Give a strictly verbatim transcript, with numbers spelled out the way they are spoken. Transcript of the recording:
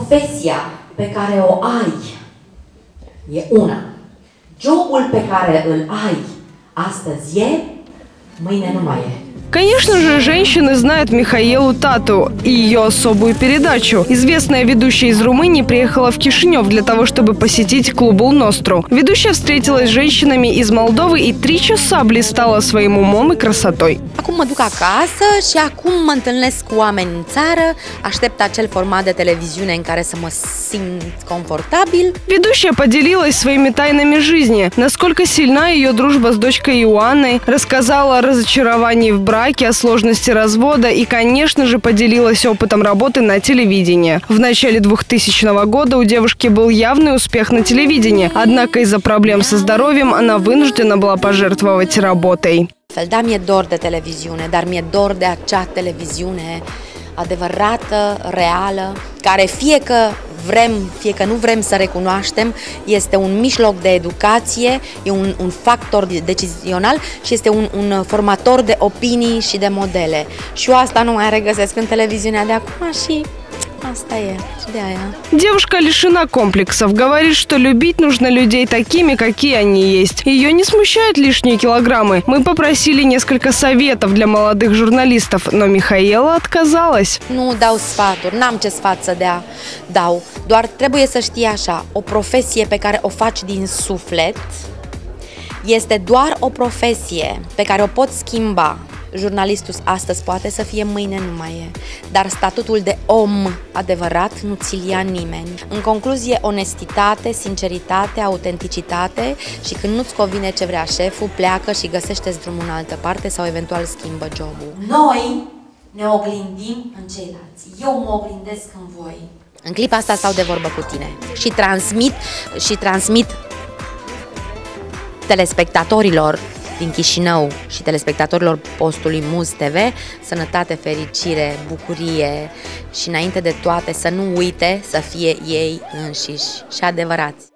profesia pe care o ai e una. Jobul pe care îl ai astăzi e, mâine nu mai e. Конечно же, женщины знают Михаелу Тату и ее особую передачу. Известная ведущая из Румынии приехала в Кишинев для того, чтобы посетить клуб «Ностру». Ведущая встретилась с женщинами из Молдовы и три часа блистала своим умом и красотой. Acum mă duc acasă și acum mă întâlnesc cu oameni în țară, aștept acel format de televiziune în care să mă simt комфортабель. Ведущая поделилась своими тайнами жизни, насколько сильна ее дружба с дочкой Иоанной, рассказала о разочаровании в браке, о сложности развода и, конечно же, поделилась опытом работы на телевидении. В начале двухтысячного года у девушки был явный успех на телевидении, однако из-за проблем со здоровьем она вынуждена была пожертвовать работой. Da, mi-e dor de televiziune, dar mi-e dor de acea televiziune adevărată, reală, care fie că vrem, fie că nu vrem să recunoaștem, este un mijloc de educație, e un, un factor decizional și este un, un formator de opinii și de modele. Și eu asta nu mai regăsesc în televiziunea de acum și asta e, și de aia. Девушка лишена комплексов. Говорит, что любить нужно людей такими, какие они есть. Ее не смущают лишние килограммы. Мы попросили несколько советов для молодых журналистов, но Михаела отказалась. Nu dau sfaturi, n-am ce sfat să dea, dau. Doar trebuie să știi așa, o profesie pe care o faci din suflet este doar o profesie pe care o poți schimba. Jurnalistul astăzi poate să fie, mâine nu mai e. Dar statutul de om adevărat nu ți-l ia nimeni. În concluzie, onestitate, sinceritate, autenticitate și când nu-ți convine ce vrea șeful, pleacă și găsește drumul în altă parte sau eventual schimbă jobul. Noi ne oglindim în ceilalți. Eu mă oglindesc în voi. În clipa asta stau de vorbă cu tine și transmit, și transmit telespectatorilor din Chișinău și telespectatorilor postului Muz T V sănătate, fericire, bucurie și înainte de toate să nu uite să fie ei înșiși și adevărați.